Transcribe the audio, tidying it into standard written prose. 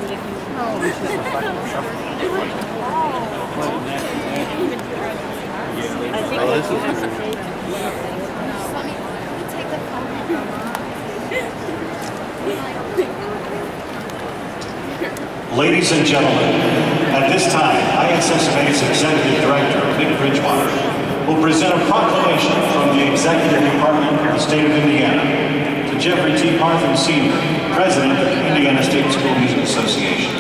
Ladies and gentlemen, at this time, ISSMA's Executive Director, Vic Bridgewater, will present a proclamation from the Executive Department of the State of Indiana to Jeffrey T. Parthon, Sr., President of the Indiana State School Music Association.